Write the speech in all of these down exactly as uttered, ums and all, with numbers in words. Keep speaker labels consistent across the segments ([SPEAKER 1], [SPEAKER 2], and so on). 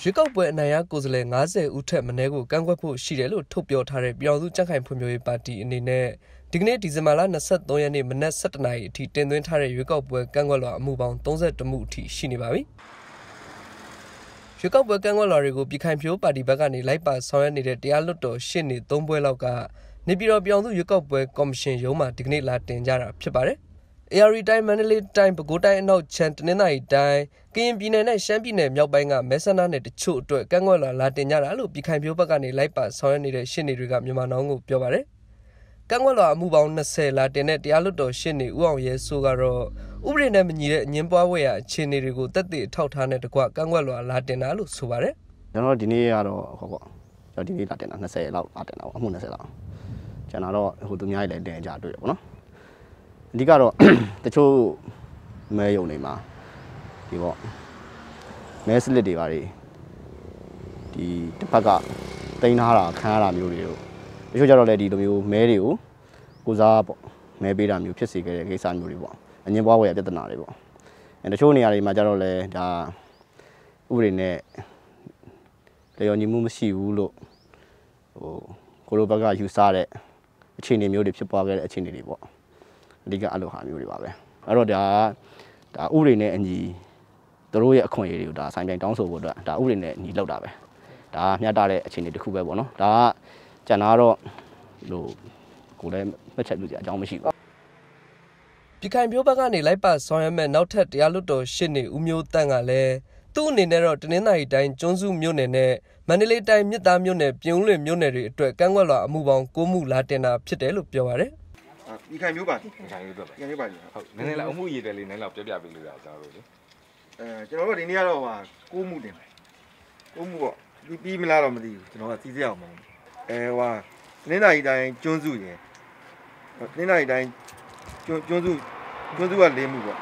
[SPEAKER 1] ရွေးကောက်ပွဲအနိုင်ရကိုယ်စားလှယ်၅၀ဦးထက်မနည်းကိုကန့်ကွက်ဖို့ရှိတယ်လို့ထုတ်ပြောထားတဲ့ပြည်အောင်စုကြံ့ခိုင်ဖွံ့ဖြိုးရေးပါတီအနေနဲ့ဒီကနေ့ဒီဇင်ဘာလ၂၃ရက်နေ့မနက်၁၁နာရီအထိတင်သွင်းထားတဲ့ရွေးကောက်ပွဲကန့်ကွက်လွှာအမှုပေါင်း၃၁မှုအထိရှိနေပါပြီ။ရွေးကောက်ပွဲကန့်ကွက်လွှာတွေကိုပြည်ခိုင်ဖြိုးပါတီဘက်ကနေလိုက်ပါဆောင်ရွက်နေတဲ့တရားလွှတ်တော်ရှေ့နေ၃ပွဲလောက်ကနေပြည်တော်ပြည်အောင်စုရွေးကောက်ပွဲကော်မရှင်ရုံးမှာဒီကနေ့လာတင်ကြတာဖြစ်ပါတယ်။ A R D တိုင်းမန္တလေးတိုင်းပဲခူးတိုင်းအနောက်ချမ်းတနင်္သာရီတိုင်းကရင်ပြည်နယ်နဲ့ရှမ်းပြည်နယ်မြောက်ပိုင်းကမဲဆန္ဒနယ်တချို့အတွက်ကန့်ကွက်လွှာလာတင်ကြတာလို့ပြည်ခိုင်ဖြိုးဘက်ကနေလိုက်ပါဆောင်ရွက်နေတဲ့ရှင်းနေတွေကမြန်မာနောင်ကိုပြောပါတယ်။ကန့်ကွက်လွှာအမှုပေါင်း၂၀လာတင်တဲ့တရားလွှတ်တော်ရှင်းနေဦးအောင်ရဲစိုးကတော့ဥပဒေနဲ့မညီတဲ့အငင်းပွားဝဲရအခြေအနေတွေကိုတက်တည်ထောက်ထားတဲ့တကွကန့်ကွက်လွှာလာတင်တာလို့ဆိုပါတယ်
[SPEAKER 2] ။ကျွန်တော်ဒီနေ့ကတော့ဟောပေါ့ကျွန်တော်ဒီနေ့လာတင်တာ၂၀လောက်လာတင်တာပေါ့အမှု၂၀လောက်ကျွန်တော်တော့ဟိုသူများကြီးလည်းတင်ကြတွေ့ရပေါ့နော်။အဓိကတော့တချို့မဲယုံနေမှာဒီပေါ့မဲစလစ်တွေပါတွေဒီတစ်ဖက်ကတိန်းထားတာခံရတာမျိုးတွေတို့တချို့ကြတော့လည်းဒီလိုမျိုးမဲတွေကိုကိုစားပေါ့မဲပေးတာမျိုးဖြစ်စေခဲ့တဲ့ကိစ္စမျိုးတွေပေါ့အငင်းပွားဝယ်ပြဿနာတွေပေါ့အဲတချို့နေရာတွေမှာကြတော့လည်းဒါဥပဒေနဲ့လျော်ညီမှုမရှိဘူးလို့ဟိုကိုလိုဘက်ကယူဆတဲ့အခြေအနေမျိုးတွေဖြစ်ပွားခဲ့တဲ့အခြေအနေတွေပေါ့အဓိကအလိုဟာမျိုးတွေပါပဲအဲ့တော့ဒါဒါဥပဒေနဲ့အညီတို့ရဲ့အခွင့်အရေးတွေကိုဒါဆိုင်ပြိုင်တောင်းဆိုဖို့အတွက်ဒါဥပဒေနဲ့ညီလောက်တာပဲဒါမျှတတဲ့အခြေအနေတစ်ခုပဲပေါ့နော်ဒါကကျန်တာတော့လို့ကိုလည်းမှတ်ချက်ပြုစရာအကြောင်းမရှိဘူး
[SPEAKER 1] ပြည်ခိုင်ဖြိုးဘက်ကနေလိုက်ပါဆောင်ရွက်မဲ့နောက်ထပ်တရားလွှတ်တော်ရှစ်နေဦးမျိုးတန့်ကလည်းသူ့အနေနဲ့တော့တနင်္သာရီတိုင်းကျွန်းစုမြို့နယ်နဲ့မန္တလေးတိုင်းမြစ်သားမြို့နယ်ပြင်ဦးလွင်မြို့နယ်တွေအတွက်ကန့်ကွက်လွှာအမှုပေါင်း၉မှုလာတင်တာဖြစ်တယ်လို့ပြောပါတယ်
[SPEAKER 3] ဒီခိုင်မျိုးပါဒီ
[SPEAKER 4] ခိုင်မျိုးတော့
[SPEAKER 3] ဒီခိုင်မျိုးပါ
[SPEAKER 4] ဟုတ်နည်းနည်းလောက်အမှုရည်တယ်လေးနည်းလောက်ပြပြပေးလို့ရကျွန်တော်တို့လေ
[SPEAKER 3] အဲကျွန်တော်တို့ဒီနေ့ကတော့ဟာ၉မှုတင်တယ်၉မှုပေါ့ပြီးပြီးမလားတော့မသိဘူးကျွန်တော်ကစီးစရအောင်မဟုတ်အဲဟိုဟာတနင်္သာရီတိုင်းကျွန်းစုရယ်တနင်္သာရီတိုင်းကျွန်းကျွန်းစုကျွန်းစုက၄မှုပေါ့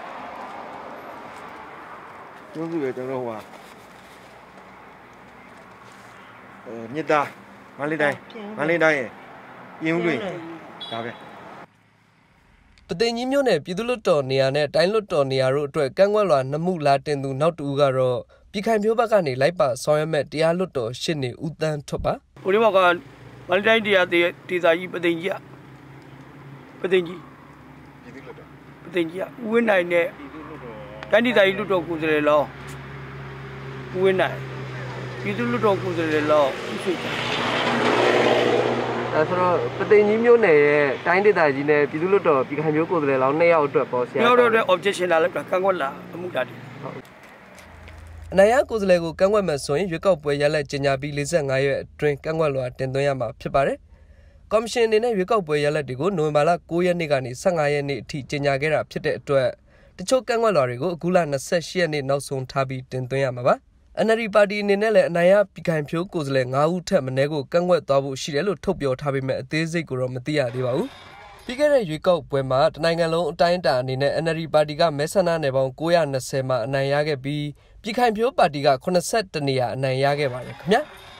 [SPEAKER 3] ကျွန်းစုရယ်ကျွန်တော်တို့ဟိုဟာအဲမြစ်သားမန္တလေးတိုင်းမန္တလေးတိုင်းရယ်ပြင်ဦးလွင်ဒါပဲ
[SPEAKER 1] ပသိမ်ကြီးမြို့နယ်ပြည်သူ့လွှတ်တော်နေရာနဲ့တိုင်းလွှတ်တော်နေရာတို့အတွက်ကန့်ကွက်လွှာနှစ်မှုလာတင်သူနောက်တူကတော့ပြည်ခိုင်ဖြိုးဘက်ကနေလိုက်ပါဆောင်ရွက်မဲ့တရားလွှတ်တော်ရှစ်နေဦးတန်းထွတ်ပါ
[SPEAKER 5] ဟိုဒီမှာကမန္တလေးတရားဒေသကြီးပသိမ်ကြီးပသိမ်ကြီး
[SPEAKER 3] ပြည်သူ့လွှတ်တော်
[SPEAKER 5] ပသိမ်ကြီးဦးဝင်းနိုင်နဲ့တိုင်းဒေသကြီးလွှတ်တော်ကိုယ်စားလှယ်လောဦးဝင်းနိုင်ပြည်သူ့လွှတ်တော်ကိုယ်စားလှယ်လောဦးဆွေ
[SPEAKER 1] အဲဆိုတော့ပသိမ်ကြီးမြို့နယ်ရဲ့တိုင်းဒေသကြီးနဲ့ပြည်သူ့လွှတ်တော်ပြည်ခိုင်ဖြိုးကိုယ်စားလှယ်လောင်းနှစ်ယောက်အတွက်ပေါ့ဆရာ
[SPEAKER 5] နှစ်ယောက်အတွက် objection လာလို့ကန့်ကွက်လာအမှုတာဒီ
[SPEAKER 1] အနိုင်ရကိုယ်စားလှယ်ကိုကန့်ကွက်မယ်ဆိုရင်ရွေးကောက်ပွဲရလဒ်ကြေညာပြီး၄၅ရက်အတွင်းကန့်ကွက်လွှာတင်သွင်းရမှာဖြစ်ပါတယ်။ကော်မရှင်အနေနဲ့ရွေးကောက်ပွဲရလဒ်တွေကိုနိုဝင်ဘာလ၉ရက်နေ့ကနေ၁၅ရက်နေ့အထိကြေညာခဲ့တာဖြစ်တဲ့အတွက်တချို့ကန့်ကွက်လွှာတွေကိုအခုလ၂၈ရက်နေ့နောက်ဆုံးထားပြီးတင်သွင်းရမှာပါ။ N L D ပါတီအနေနဲ့လည်းအနိုင်ရပြည်ခိုင်ဖြိုးကိုယ်စားလှယ်၅ဦးထက်မနည်းကိုကန့်ကွက်သွားဖို့ရှိတယ်လို့ထုတ်ပြောထားပေမဲ့အသေးစိတ်ကိုတော့မသိရသေးပါဘူး။ပြီးခဲ့တဲ့ရွေးကောက်ပွဲမှာတနိုင်ငံလုံးအတိုင်းအတာအနေနဲ့ N L D ပါတီကမဲဆန္ဒနယ်ပေါင်း၉၂၀မှာအနိုင်ရခဲ့ပြီးပြည်ခိုင်ဖြိုးပါတီက၈၁နေရာအနိုင်ရခဲ့ပါတယ်ခင်ဗျာ။